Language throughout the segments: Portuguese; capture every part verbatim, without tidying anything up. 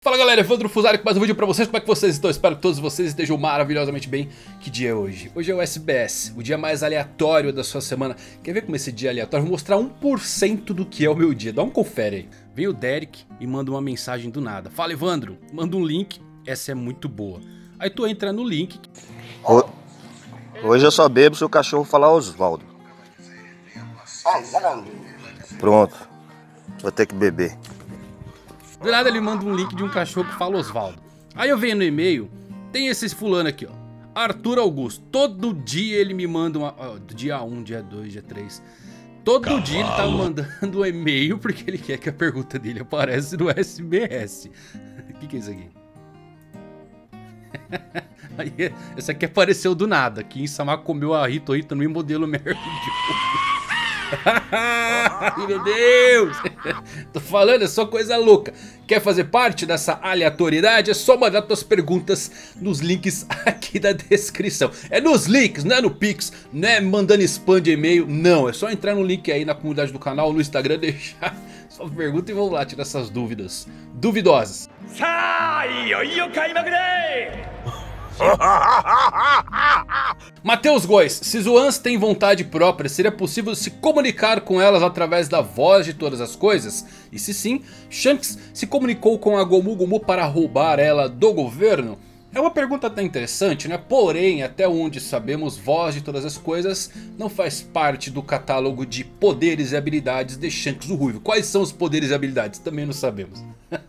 Fala galera, Evandro Fusari com mais um vídeo pra vocês. Como é que vocês estão? Espero que todos vocês estejam maravilhosamente bem. Que dia é hoje? Hoje é o S B S, o dia mais aleatório da sua semana. Quer ver como esse dia é aleatório? Vou mostrar um por cento do que é o meu dia. Dá um confere aí. Vem o Derek e manda uma mensagem do nada. Fala Evandro, manda um link, essa é muito boa. Aí tu entra no link. Hoje eu só bebo se o cachorro falar Osvaldo. Pronto, vou ter que beber. Do nada ele manda um link de um cachorro que fala Osvaldo. Aí eu venho no e-mail, tem esse fulano aqui ó, Arthur Augusto. Todo dia ele me manda uma, ó, dia um, dia dois, dia três. Todo Cavalo. dia ele tá mandando um e-mail porque ele quer que a pergunta dele apareça no S B S. O que, que é isso aqui? Aí, essa aqui apareceu do nada. Aqui em Samar comeu a Rito Rito no modelo merda de ouro. Ai meu Deus. Tô falando, é só coisa louca. Quer fazer parte dessa aleatoriedade? É só mandar suas perguntas nos links aqui da descrição. É nos links, não é no Pix, não é mandando spam de e-mail. Não, é só entrar no link aí na comunidade do canal, no Instagram, deixar sua pergunta e vamos lá tirar essas dúvidas duvidosas. Matheus Góes, se Zoans tem vontade própria, seria possível se comunicar com elas através da voz de todas as coisas? E se sim, Shanks se comunicou com a Gomu Gomu para roubar ela do governo? É uma pergunta até interessante, né? Porém, até onde sabemos, voz de todas as coisas não faz parte do catálogo de poderes e habilidades de Shanks o Ruivo. Quais são os poderes e habilidades? Também não sabemos.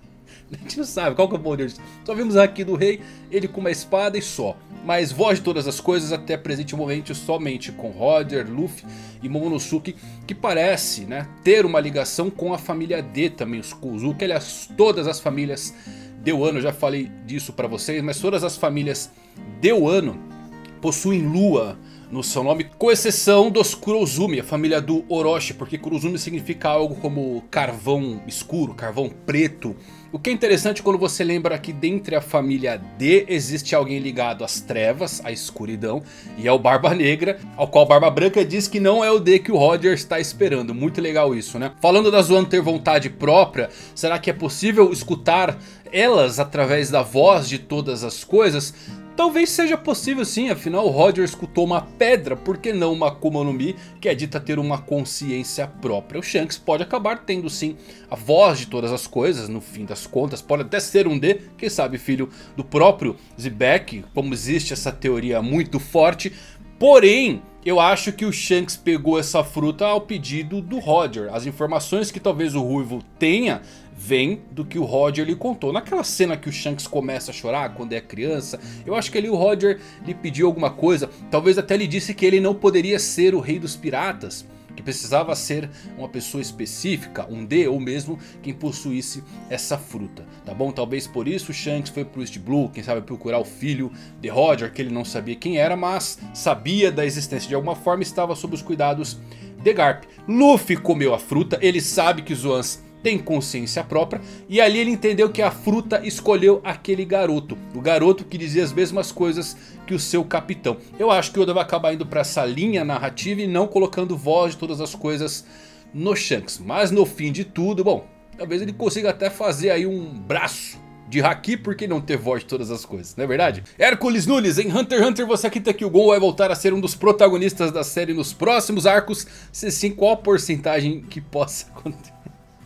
A gente não sabe qual que é o poder disso. Só vimos aqui do rei, ele com uma espada e só. Mas voz de todas as coisas até presente momento somente com Roger, Luffy e Momonosuke, que parece, né, ter uma ligação com a família D também, os Kozuki. Aliás, todas as famílias de Wano, eu já falei disso pra vocês, mas todas as famílias de Wano possuem lua no seu nome, com exceção dos Kurozumi, a família do Orochi, porque Kurozumi significa algo como carvão escuro, carvão preto. O que é interessante quando você lembra que dentre a família D existe alguém ligado às trevas, à escuridão, e ao Barba Negra, ao qual Barba Branca diz que não é o D que o Roger está esperando. Muito legal isso, né? Falando da Zoan ter vontade própria, será que é possível escutar elas através da voz de todas as coisas? Talvez seja possível sim, afinal o Roger escutou uma pedra, por que não uma Akuma no Mi, que é dita ter uma consciência própria. O Shanks pode acabar tendo sim a voz de todas as coisas, no fim das contas, pode até ser um D, quem sabe filho do próprio Xebec, como existe essa teoria muito forte. Porém, eu acho que o Shanks pegou essa fruta ao pedido do Roger. As informações que talvez o Ruivo tenha vem do que o Roger lhe contou. Naquela cena que o Shanks começa a chorar quando é criança, eu acho que ali o Roger lhe pediu alguma coisa. Talvez até lhe disse que ele não poderia ser o rei dos piratas, que precisava ser uma pessoa específica, um D ou mesmo quem possuísse essa fruta, tá bom? Talvez por isso o Shanks foi pro East Blue, quem sabe procurar o filho de Roger, que ele não sabia quem era, mas sabia da existência de alguma forma, estava sob os cuidados de Garp. Luffy comeu a fruta, ele sabe que Zoans tem consciência própria, e ali ele entendeu que a fruta escolheu aquele garoto. O garoto que dizia as mesmas coisas que o seu capitão. Eu acho que o Oda vai acabar indo para essa linha narrativa e não colocando voz de todas as coisas no Shanks. Mas no fim de tudo, bom, talvez ele consiga até fazer aí um braço de Haki, porque não ter voz de todas as coisas, não é verdade? Hércules Nunes, em Hunter x Hunter você acredita que o Gon vai voltar a ser um dos protagonistas da série nos próximos arcos? Se sim, qual a porcentagem que possa acontecer?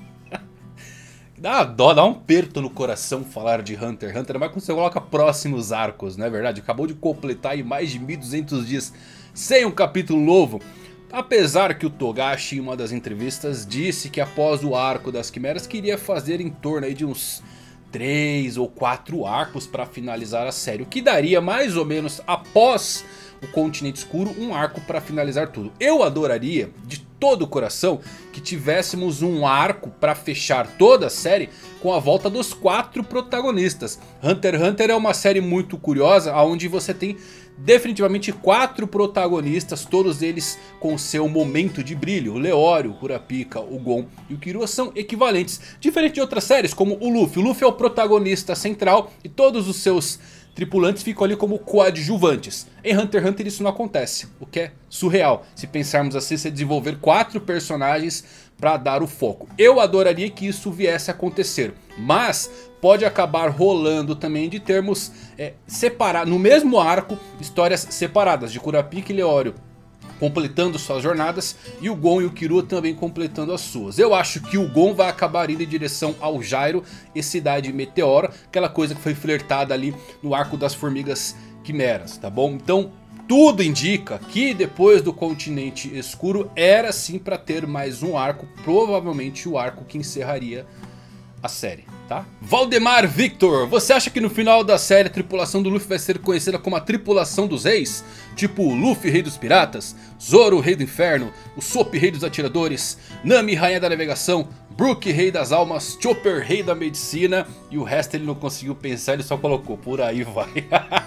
Dá dó, dá um aperto no coração falar de Hunter x Hunter, mas quando você coloca próximos arcos, não é verdade? Acabou de completar aí mais de mil e duzentos dias sem um capítulo novo. Apesar que o Togashi em uma das entrevistas disse que após o arco das quimeras queria fazer em torno aí de uns três ou quatro arcos para finalizar a série. O que daria mais ou menos após o Continente Escuro um arco para finalizar tudo. Eu adoraria de todo o coração que tivéssemos um arco para fechar toda a série com a volta dos quatro protagonistas. Hunter x Hunter é uma série muito curiosa, onde você tem definitivamente quatro protagonistas, todos eles com seu momento de brilho. O Leório, o Kurapika, o Gon e o Killua são equivalentes, diferente de outras séries como o Luffy. O Luffy é o protagonista central e todos os seus tripulantes ficam ali como coadjuvantes. Em Hunter x Hunter isso não acontece, o que é surreal. Se pensarmos assim, você desenvolver quatro personagens para dar o foco. Eu adoraria que isso viesse a acontecer, mas pode acabar rolando também de termos é, separados, no mesmo arco, histórias separadas de Kurapika e Leório completando suas jornadas e o Gon e o Killua também completando as suas. Eu acho que o Gon vai acabar indo em direção ao Gyro e Cidade Meteora, aquela coisa que foi flertada ali no arco das Formigas Quimeras, tá bom? Então tudo indica que depois do Continente Escuro era sim para ter mais um arco, provavelmente o arco que encerraria a série, tá? Valdemar Victor, você acha que no final da série a tripulação do Luffy vai ser conhecida como a tripulação dos reis? Tipo Luffy, rei dos piratas, Zoro, rei do inferno, Usopp, rei dos atiradores, Nami, rainha da navegação, Brook, rei das almas, Chopper, rei da medicina, e o resto ele não conseguiu pensar, ele só colocou, por aí vai.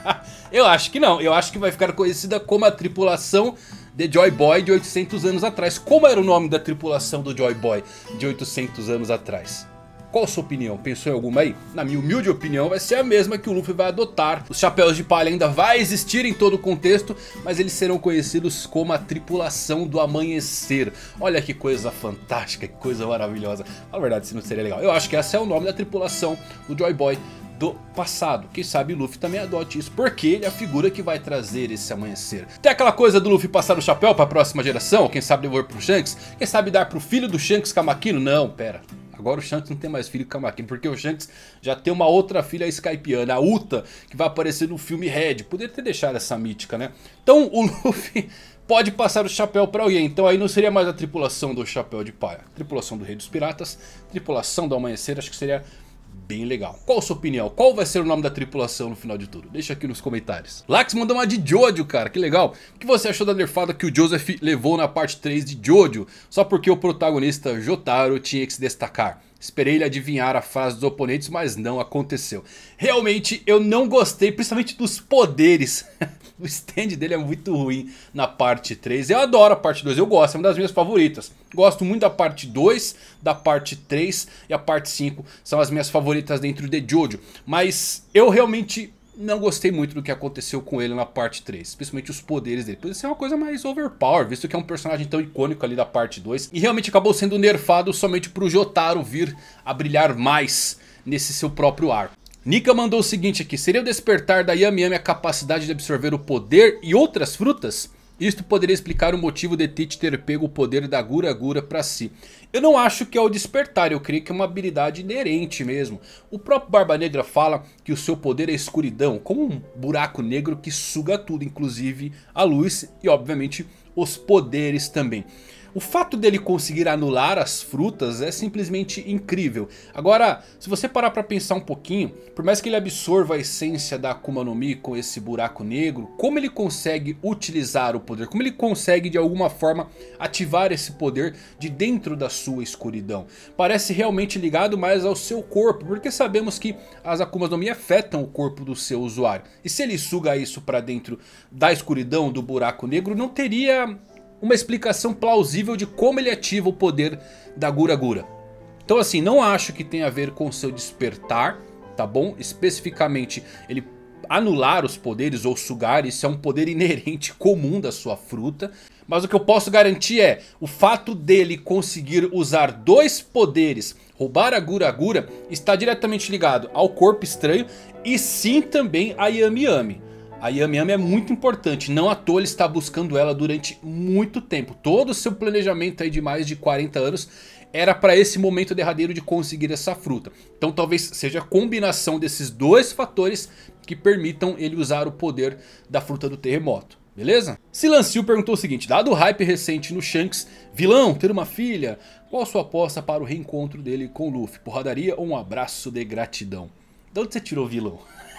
Eu acho que não, eu acho que vai ficar conhecida como a tripulação de Joy Boy de oitocentos anos atrás. Como era o nome da tripulação do Joy Boy de oitocentos anos atrás? Qual a sua opinião? Pensou em alguma aí? Na minha humilde opinião vai ser a mesma que o Luffy vai adotar. Os Chapéus de Palha ainda vai existir em todo o contexto, mas eles serão conhecidos como a tripulação do amanhecer. Olha que coisa fantástica, que coisa maravilhosa. Na verdade, isso não seria legal. Eu acho que esse é o nome da tripulação do Joy Boy do passado. Quem sabe o Luffy também adote isso, porque ele é a figura que vai trazer esse amanhecer. Tem aquela coisa do Luffy passar o chapéu para a próxima geração, quem sabe devolver pro Shanks, quem sabe dar pro filho do Shanks Kamakino. Não, pera. Agora o Shanks não tem mais filho Kamakino, porque o Shanks já tem uma outra filha Skypiana, a Uta, que vai aparecer no filme Red. Poderia ter deixado essa mítica, né? Então o Luffy pode passar o chapéu para alguém. Então aí não seria mais a tripulação do Chapéu de Palha. Tripulação do Rei dos Piratas, tripulação do Amanhecer, acho que seria bem legal. Qual a sua opinião? Qual vai ser o nome da tripulação no final de tudo? Deixa aqui nos comentários. Lax mandou uma de Jojo, cara, que legal. O que você achou da nerfada que o Joseph levou na parte três de Jojo? Só porque o protagonista Jotaro tinha que se destacar. Esperei ele adivinhar a frase dos oponentes, mas não aconteceu. Realmente eu não gostei, principalmente dos poderes. O stand dele é muito ruim na parte três. Eu adoro a parte dois, eu gosto, é uma das minhas favoritas. Gosto muito da parte dois, da parte três e a parte cinco. São as minhas favoritas dentro de Jojo. Mas eu realmente não gostei muito do que aconteceu com ele na parte três. Principalmente os poderes dele. Podia ser uma coisa mais overpower, visto que é um personagem tão icônico ali da parte dois. E realmente acabou sendo nerfado somente pro Jotaro vir a brilhar mais nesse seu próprio arco. Nika mandou o seguinte aqui: seria o despertar da Yami Yami a capacidade de absorver o poder e outras frutas? Isto poderia explicar o motivo de Tite ter pego o poder da Gura Gura pra si. Eu não acho que é o despertar, eu creio que é uma habilidade inerente mesmo. O próprio Barba Negra fala que o seu poder é escuridão, como um buraco negro que suga tudo, inclusive a luz e obviamente os poderes também. O fato dele conseguir anular as frutas é simplesmente incrível. Agora, se você parar para pensar um pouquinho, por mais que ele absorva a essência da Akuma no Mi com esse buraco negro, como ele consegue utilizar o poder? Como ele consegue de alguma forma ativar esse poder de dentro da sua escuridão? Parece realmente ligado mais ao seu corpo, porque sabemos que as Akumas no Mi afetam o corpo do seu usuário. E se ele suga isso para dentro da escuridão, do buraco negro, não teria uma explicação plausível de como ele ativa o poder da Gura Gura. Então assim, não acho que tenha a ver com seu despertar, tá bom? Especificamente ele anular os poderes ou sugar, isso é um poder inerente comum da sua fruta. Mas o que eu posso garantir é o fato dele conseguir usar dois poderes, roubar a Gura Gura, está diretamente ligado ao corpo estranho e sim também a Yami Yami. A Yami Yami é muito importante, não à toa ele está buscando ela durante muito tempo. Todo o seu planejamento aí de mais de quarenta anos era para esse momento derradeiro de conseguir essa fruta. Então talvez seja a combinação desses dois fatores que permitam ele usar o poder da fruta do terremoto. Beleza? Silancio perguntou o seguinte: dado o hype recente no Shanks, vilão ter uma filha, qual sua aposta para o reencontro dele com Luffy? Porradaria ou um abraço de gratidão? De onde você tirou vilão?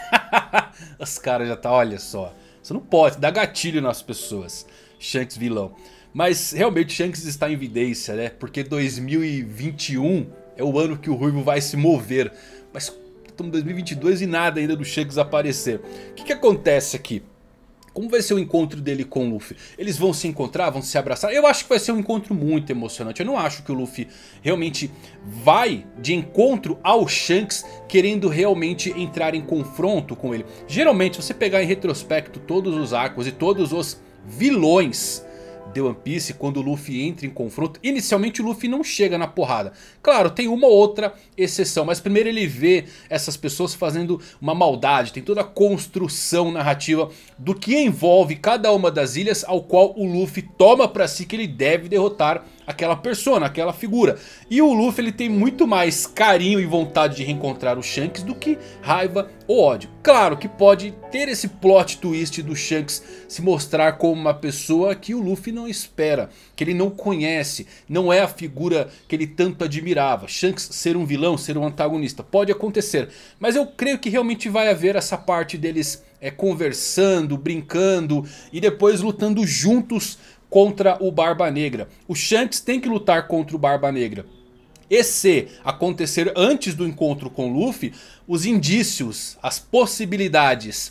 Os caras já tá, olha só, você não pode dar gatilho nas pessoas. Shanks vilão. Mas realmente Shanks está em evidência, né? Porque dois mil e vinte e um é o ano que o Ruivo vai se mover. Mas estamos em dois mil e vinte e dois e nada ainda do Shanks aparecer. O que que acontece aqui? Como vai ser o encontro dele com o Luffy? Eles vão se encontrar? Vão se abraçar? Eu acho que vai ser um encontro muito emocionante. Eu não acho que o Luffy realmente vai de encontro ao Shanks querendo realmente entrar em confronto com ele. Geralmente, se você pegar em retrospecto todos os arcos e todos os vilões The One Piece, quando o Luffy entra em confronto, inicialmente o Luffy não chega na porrada. Claro, tem uma ou outra exceção, mas primeiro ele vê essas pessoas fazendo uma maldade, tem toda a construção narrativa do que envolve cada uma das ilhas ao qual o Luffy toma pra si que ele deve derrotar aquela persona, aquela figura. E o Luffy ele tem muito mais carinho e vontade de reencontrar o Shanks do que raiva ou ódio. Claro que pode ter esse plot twist do Shanks se mostrar como uma pessoa que o Luffy não espera, que ele não conhece, não é a figura que ele tanto admirava. Shanks ser um vilão, ser um antagonista, pode acontecer. Mas eu creio que realmente vai haver essa parte deles é, conversando, brincando e depois lutando juntos contra o Barba Negra. O Shanks tem que lutar contra o Barba Negra. E se acontecer antes do encontro com o Luffy, os indícios, as possibilidades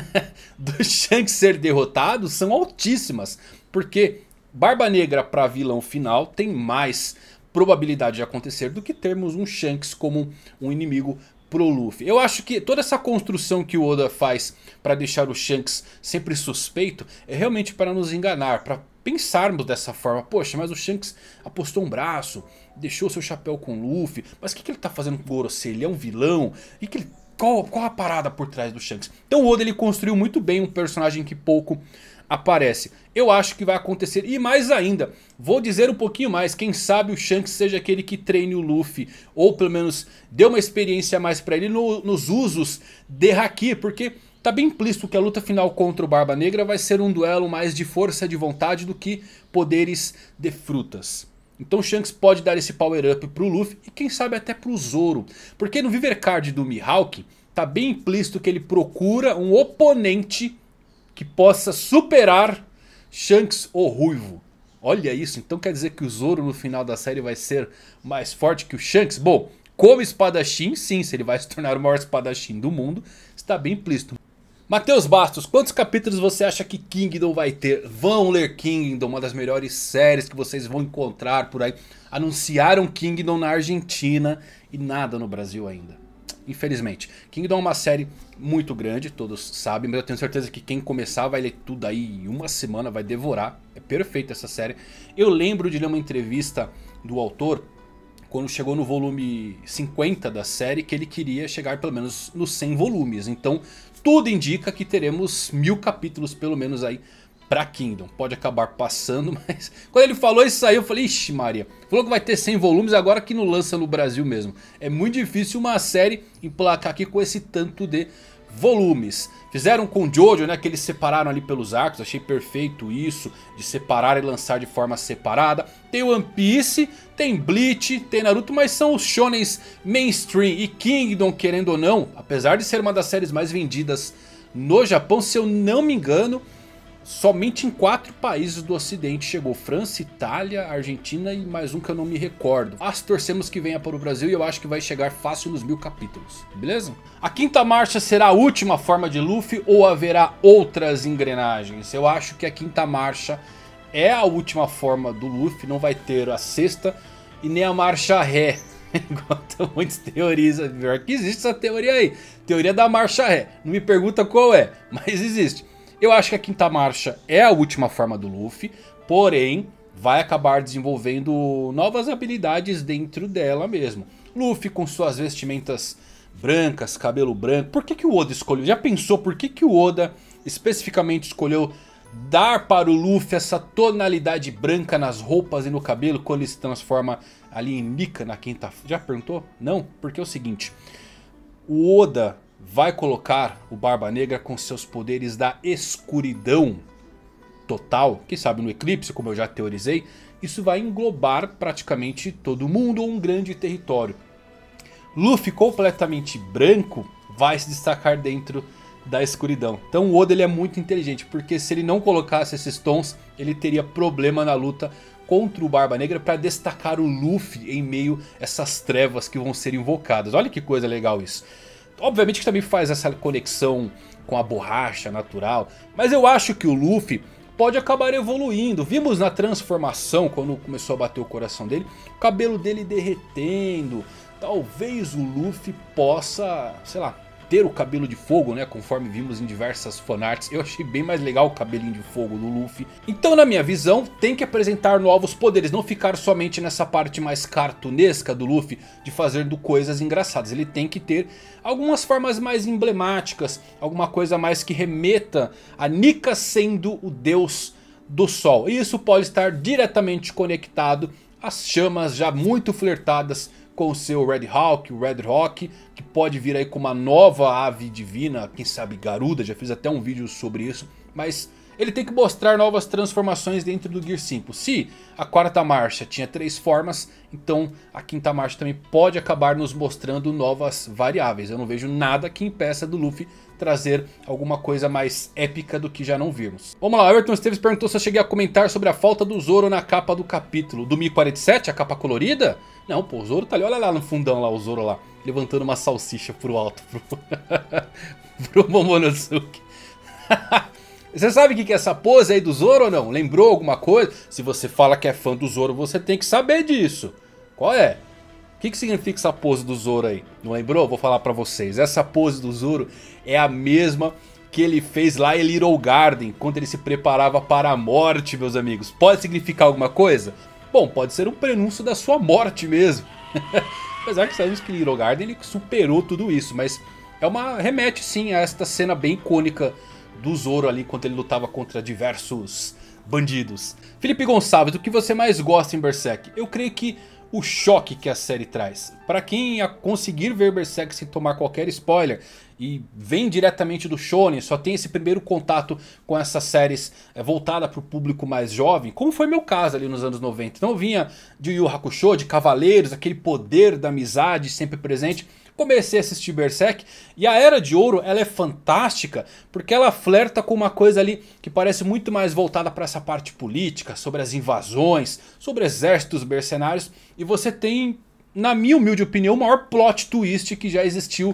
do Shanks ser derrotado são altíssimas. Porque Barba Negra para vilão final tem mais probabilidade de acontecer do que termos um Shanks como um inimigo pro Luffy. Eu acho que toda essa construção que o Oda faz para deixar o Shanks sempre suspeito é realmente para nos enganar, para pensarmos dessa forma. Poxa, mas o Shanks apostou um braço, deixou seu chapéu com o Luffy, mas o que, que ele tá fazendo com o Gorosei? Ele é um vilão? E que ele, qual, qual a parada por trás do Shanks? Então o Oda ele construiu muito bem um personagem que pouco aparece. Eu acho que vai acontecer. E mais ainda, vou dizer um pouquinho mais. Quem sabe o Shanks seja aquele que treine o Luffy, ou pelo menos dê uma experiência a mais pra ele no, nos usos de Haki. Porque tá bem implícito que a luta final contra o Barba Negra vai ser um duelo mais de força de vontade do que poderes de frutas. Então o Shanks pode dar esse power up pro Luffy e quem sabe até pro Zoro. Porque no Viver Card do Mihawk tá bem implícito que ele procura um oponente que possa superar Shanks o Ruivo. Olha isso, então quer dizer que o Zoro no final da série vai ser mais forte que o Shanks? Bom, como espadachim, sim, se ele vai se tornar o maior espadachim do mundo, está bem implícito. Matheus Bastos, quantos capítulos você acha que Kingdom vai ter? Vão ler Kingdom, uma das melhores séries que vocês vão encontrar por aí. Anunciaram Kingdom na Argentina e nada no Brasil ainda. Infelizmente, Kingdom é uma série muito grande, todos sabem, mas eu tenho certeza que quem começar vai ler tudo aí em uma semana, vai devorar. É perfeita essa série. Eu lembro de ler uma entrevista do autor, quando chegou no volume cinquenta da série, que ele queria chegar pelo menos nos cem volumes. Então tudo indica que teremos mil capítulos pelo menos aí pra Kingdom. Pode acabar passando, mas quando ele falou isso aí eu falei, ixi Maria, falou que vai ter cem volumes, agora que não lança no Brasil mesmo. É muito difícil uma série emplacar aqui com esse tanto de volumes. Fizeram com Jojo, né, que eles separaram ali pelos arcos, achei perfeito isso, de separar e lançar de forma separada. Tem One Piece, tem Bleach, tem Naruto, mas são os shonens mainstream. E Kingdom, querendo ou não, apesar de ser uma das séries mais vendidas no Japão, se eu não me engano, somente em quatro países do ocidente chegou: França, Itália, Argentina e mais um que eu não me recordo. Mas torcemos que venha para o Brasil e eu acho que vai chegar fácil nos mil capítulos, beleza? A quinta marcha será a última forma de Luffy ou haverá outras engrenagens? Eu acho que a quinta marcha é a última forma do Luffy, não vai ter a sexta e nem a marcha ré. Enquanto muitos teorizam, pior que existe essa teoria aí, teoria da marcha ré. Não me pergunta qual é, mas existe. Eu acho que a quinta marcha é a última forma do Luffy, porém vai acabar desenvolvendo novas habilidades dentro dela mesmo. Luffy com suas vestimentas brancas, cabelo branco. Por que que o Oda escolheu? Já pensou por que que o Oda especificamente escolheu dar para o Luffy essa tonalidade branca nas roupas e no cabelo quando ele se transforma ali em Nika na quinta? Já perguntou? Não, porque é o seguinte, o Oda vai colocar o Barba Negra com seus poderes da escuridão total, quem sabe no eclipse, como eu já teorizei. Isso vai englobar praticamente todo mundo ou um grande território. Luffy completamente branco vai se destacar dentro da escuridão. Então o Oda ele é muito inteligente, porque se ele não colocasse esses tons, ele teria problema na luta contra o Barba Negra para destacar o Luffy em meio a essas trevas que vão ser invocadas. Olha que coisa legal isso. Obviamente que também faz essa conexão com a borracha natural, mas eu acho que o Luffy pode acabar evoluindo. Vimos na transformação, quando começou a bater o coração dele, o cabelo dele derretendo. Talvez o Luffy possa, sei lá, ter o cabelo de fogo, né, conforme vimos em diversas fanarts. Eu achei bem mais legal o cabelinho de fogo do Luffy. Então na minha visão tem que apresentar novos poderes, não ficar somente nessa parte mais cartunesca do Luffy de fazer do coisas engraçadas. Ele tem que ter algumas formas mais emblemáticas, alguma coisa mais que remeta a Nika sendo o deus do sol. E isso pode estar diretamente conectado às chamas já muito flertadas com o seu Red Hawk, o Red Rock, que pode vir aí com uma nova ave divina, quem sabe Garuda, já fiz até um vídeo sobre isso. Mas ele tem que mostrar novas transformações dentro do Gear cinco. Se a quarta marcha tinha três formas, então a quinta marcha também pode acabar nos mostrando novas variáveis. Eu não vejo nada que impeça do Luffy trazer alguma coisa mais épica do que já não vimos. Vamos lá, Everton Esteves perguntou se eu cheguei a comentar sobre a falta do Zoro na capa do capítulo. Do mil e quarenta e sete, a capa colorida? Não, pô, o Zoro tá ali, olha lá no fundão lá, o Zoro lá, levantando uma salsicha pro alto, pro, pro Momonosuke. Você sabe o que é essa pose aí do Zoro ou não? Lembrou alguma coisa? Se você fala que é fã do Zoro, você tem que saber disso. Qual é? O que, que significa essa pose do Zoro aí? Não lembrou? Vou falar pra vocês. Essa pose do Zoro é a mesma que ele fez lá em Little Garden, quando ele se preparava para a morte, meus amigos. Pode significar alguma coisa? Bom, pode ser um prenúncio da sua morte mesmo. Apesar que sabemos que Little Garden ele superou tudo isso, mas é uma remete sim a esta cena bem icônica do Zoro ali quando ele lutava contra diversos bandidos. Felipe Gonçalves, o que você mais gosta em Berserk? Eu creio que o choque que a série traz. Para quem conseguir ver Berserk sem tomar qualquer spoiler e vem diretamente do Shonen, só tem esse primeiro contato com essas séries é, voltada para o público mais jovem, como foi meu caso ali nos anos noventa. Então eu vinha de Yu Yu Hakusho, de Cavaleiros, aquele poder da amizade sempre presente. Comecei a assistir Berserk e a Era de Ouro ela é fantástica porque ela flerta com uma coisa ali que parece muito mais voltada para essa parte política, sobre as invasões, sobre exércitos mercenários. E você tem, na minha humilde opinião, o maior plot twist que já existiu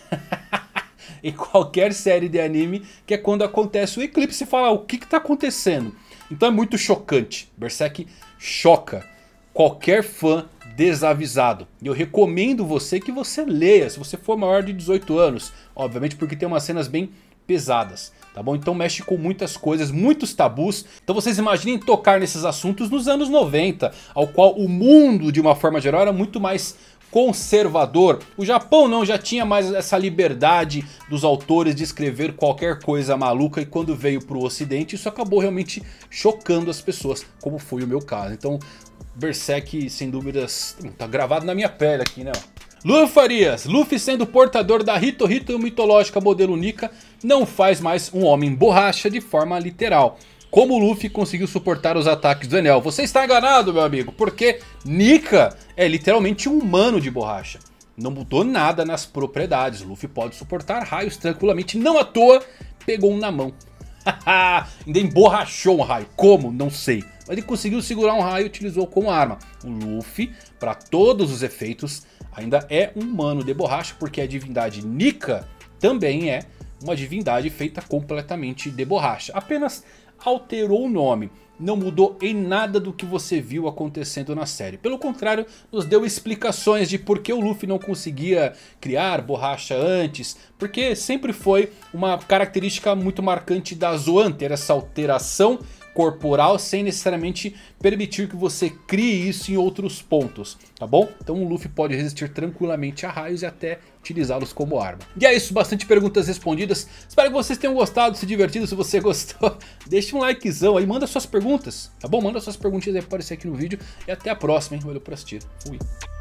em qualquer série de anime, que é quando acontece o eclipse e fala o que está acontecendo. Então é muito chocante. Berserk choca qualquer fã desavisado. E eu recomendo você que você leia, se você for maior de dezoito anos. Obviamente porque tem umas cenas bem pesadas, tá bom? Então mexe com muitas coisas, muitos tabus. Então vocês imaginem tocar nesses assuntos nos anos noventa, ao qual o mundo de uma forma geral era muito mais conservador. O Japão não, já tinha mais essa liberdade dos autores de escrever qualquer coisa maluca. E quando veio para o ocidente isso acabou realmente chocando as pessoas, como foi o meu caso. Então Berserk sem dúvidas tá gravado na minha pele aqui, né? Luan Farias, Luffy sendo portador da Hito Hito mitológica modelo Nika não faz mais um homem borracha de forma literal. Como o Luffy conseguiu suportar os ataques do Enel? Você está enganado, meu amigo, porque Nika é literalmente um humano de borracha. Não mudou nada nas propriedades. Luffy pode suportar raios tranquilamente, não à toa pegou um na mão. Ainda emborrachou um raio, como? Não sei. Mas ele conseguiu segurar um raio e utilizou como arma. O Luffy, para todos os efeitos, ainda é um humano de borracha, porque a divindade Nika também é uma divindade feita completamente de borracha. Apenas alterou o nome, não mudou em nada do que você viu acontecendo na série. Pelo contrário, nos deu explicações de por que o Luffy não conseguia criar borracha antes. Porque sempre foi uma característica muito marcante da Zoan, ter essa alteração corporal sem necessariamente permitir que você crie isso em outros pontos, tá bom? Então o Luffy pode resistir tranquilamente a raios e até utilizá-los como arma. E é isso, bastante perguntas respondidas. Espero que vocês tenham gostado, se divertido. Se você gostou, deixa um likezão aí, manda suas perguntas, tá bom? Manda suas perguntinhas aí pra aparecer aqui no vídeo. E até a próxima, hein? Valeu por assistir. Fui.